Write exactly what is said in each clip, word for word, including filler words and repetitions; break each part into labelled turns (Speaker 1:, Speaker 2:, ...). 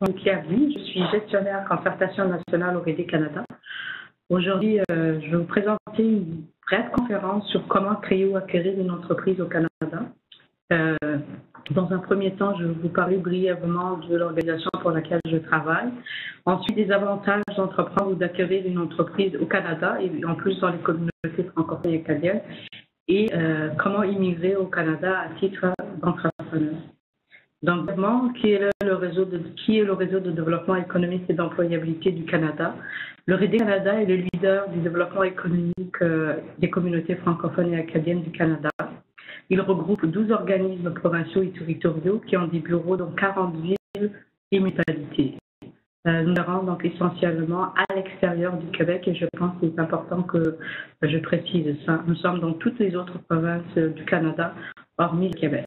Speaker 1: suis Claire Vie, je suis gestionnaire concertation nationale au R E D Canada. Aujourd'hui, euh, je vais vous présenter une brève conférence sur comment créer ou acquérir une entreprise au Canada. Euh, dans un premier temps, je vais vous parler brièvement de l'organisation pour laquelle je travaille. Ensuite, des avantages d'entreprendre ou d'acquérir une entreprise au Canada et en plus dans les communautés francophones et acadiennes. Et euh, comment immigrer au Canada à titre d'entrepreneur. Donc, qui est le réseau de, qui est le réseau de développement économique et d'employabilité du Canada? Le R E D Canada est le leader du développement économique euh, des communautés francophones et acadiennes du Canada. Il regroupe douze organismes provinciaux et territoriaux qui ont des bureaux dans quarante villes et municipalités. Euh, nous sommes donc essentiellement à l'extérieur du Québec et je pense que c'est important que je précise ça. Nous sommes dans toutes les autres provinces du Canada, hormis le Québec.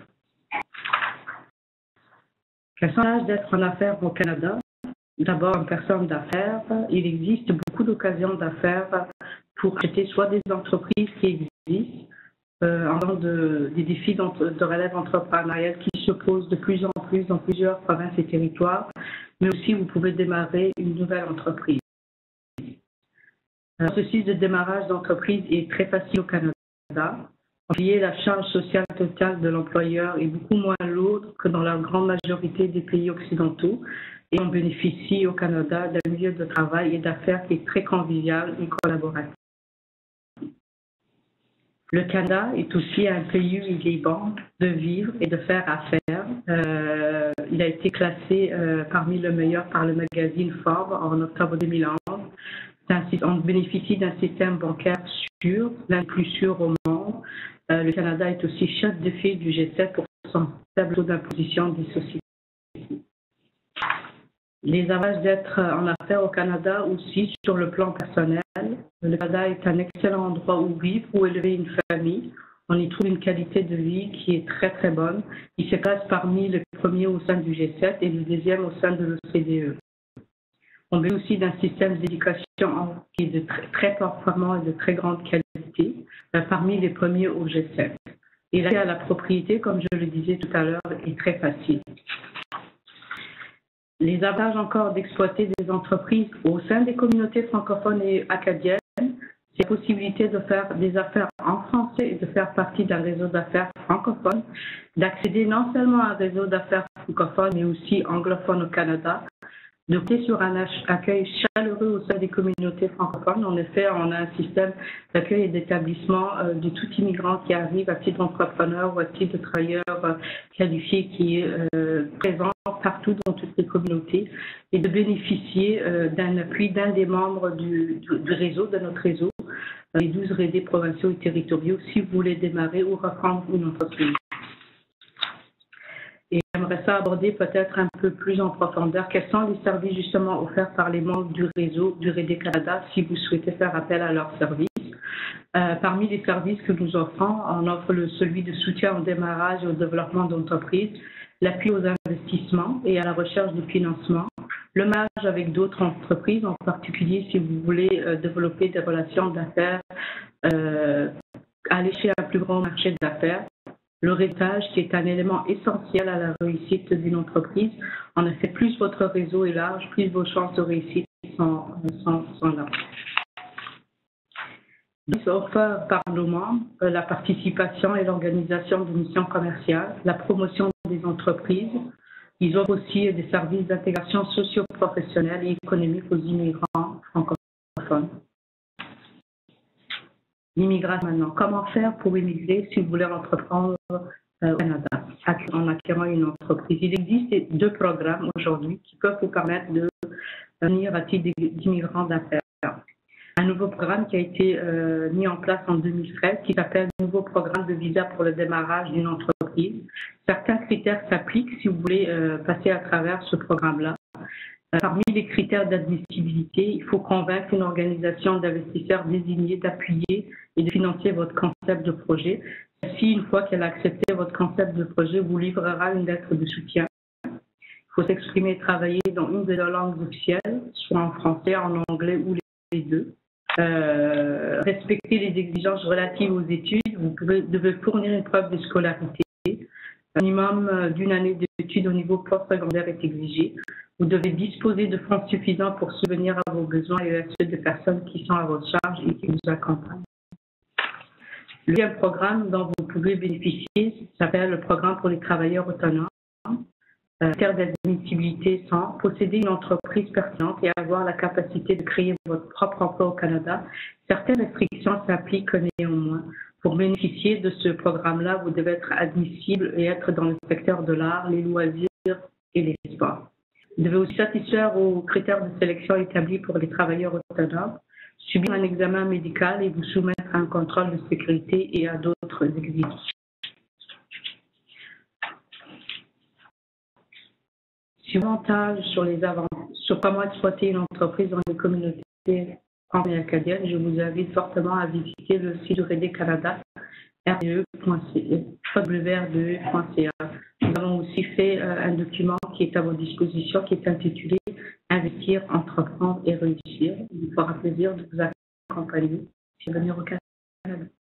Speaker 1: Quels sont les avantages d'être en affaires au Canada? D'abord, en personne d'affaires, il existe beaucoup d'occasions d'affaires pour traiter soit des entreprises qui existent, euh, en de, des défis de relève entrepreneuriale qui se posent de plus en plus dans plusieurs provinces et territoires, mais aussi vous pouvez démarrer une nouvelle entreprise. Le processus de démarrage d'entreprise est très facile au Canada. En fait, la charge sociale totale de l'employeur est beaucoup moins lourde que dans la grande majorité des pays occidentaux et on bénéficie au Canada d'un milieu de travail et d'affaires qui est très convivial et collaboratif. Le Canada est aussi un pays où il est bon de vivre et de faire affaires. Euh, il a été classé euh, parmi les meilleurs par le magazine Forbes en octobre deux mille onze. On bénéficie d'un système bancaire sûr, l'un des plus sûrs au monde. Euh, le Canada est aussi chef de file du G sept pour son faible taux d'imposition des sociétés. Les avantages d'être en affaires au Canada aussi sur le plan personnel. Le Canada est un excellent endroit où vivre, où élever une famille. On y trouve une qualité de vie qui est très très bonne. Il se classe parmi les premiers au sein du G sept et le deuxième au sein de l'O C D E. On veut aussi d'un système d'éducation qui est de très, très performant et de très grande qualité, euh, parmi les premiers au G sept. Et l'accès à la propriété, comme je le disais tout à l'heure, est très facile. Les avantages encore d'exploiter des entreprises au sein des communautés francophones et acadiennes, c'est la possibilité de faire des affaires en français et de faire partie d'un réseau d'affaires francophone, d'accéder non seulement à un réseau d'affaires francophone, mais aussi anglophone au Canada, de compter sur un accueil chaleureux au sein des communautés francophones. En effet, on a un système d'accueil et d'établissement euh, de tout immigrant qui arrive à titre d'entrepreneur ou à titre de travailleur euh, qualifié qui est euh, présent partout dans toutes les communautés et de bénéficier euh, d'un appui d'un des membres du, du, du réseau, de notre réseau, euh, les douze R E D provinciaux et territoriaux, si vous voulez démarrer ou reprendre une entreprise. Et j'aimerais ça aborder peut-être un peu plus en profondeur quels sont les services justement offerts par les membres du réseau du R E D Canada si vous souhaitez faire appel à leurs services. Euh, parmi les services que nous offrons, on offre le, celui de soutien au démarrage et au développement d'entreprises, l'appui aux investissements et à la recherche de financement, le mariage avec d'autres entreprises, en particulier si vous voulez euh, développer des relations d'affaires, euh, aller chez un plus grand marché d'affaires, le réseautage qui est un élément essentiel à la réussite d'une entreprise. En effet, plus votre réseau est large, plus vos chances de réussite sont, sont, sont larges. Ils offrent par nos membres la participation et l'organisation de missions commerciales, la promotion des entreprises. Ils offrent aussi des services d'intégration socio-professionnelle et économique aux immigrants francophones. L'immigration maintenant. Comment faire pour immigrer si vous voulez entreprendre euh, au Canada en acquérant une entreprise? Il existe deux programmes aujourd'hui qui peuvent vous permettre de venir à titre d'immigrant d'affaires. Un nouveau programme qui a été euh, mis en place en deux mille treize qui s'appelle « Nouveau programme de visa pour le démarrage d'une entreprise ». Certains critères s'appliquent si vous voulez euh, passer à travers ce programme-là. Euh, parmi les critères d'admissibilité, il faut convaincre une organisation d'investisseurs désignée d'appuyer et de financer votre concept de projet. Si une fois qu'elle a accepté votre concept de projet, vous livrera une lettre de soutien. Il faut s'exprimer et travailler dans une des langues officielles, soit en français, en anglais ou les deux. Euh, respecter les exigences relatives aux études, vous pouvez, devez fournir une preuve de scolarité. Un minimum d'une année d'études au niveau postsecondaire est exigé. Vous devez disposer de fonds suffisants pour subvenir à vos besoins et à ceux des personnes qui sont à votre charge et qui vous accompagnent. Le deuxième programme dont vous pouvez bénéficier s'appelle le programme pour les travailleurs autonomes. Euh, critères d'admissibilité sont posséder une entreprise pertinente et avoir la capacité de créer votre propre emploi au Canada. Certaines restrictions s'appliquent néanmoins. Pour bénéficier de ce programme-là, vous devez être admissible et être dans le secteur de l'art, les loisirs et les sports. Vous devez aussi satisfaire aux critères de sélection établis pour les travailleurs autonomes, subir un examen médical et vous soumettre à un contrôle de sécurité et à d'autres exigences. Avantages sur les avantages, sur comment exploiter une entreprise dans les communautés franco et acadiennes, je vous invite fortement à visiter le site du R D Canada, r d e point c a. Nous avons aussi fait euh, un document qui est à votre disposition, qui est intitulé « Investir, entreprendre et réussir ». Il nous fera plaisir de vous accompagner si vous venez au Canada.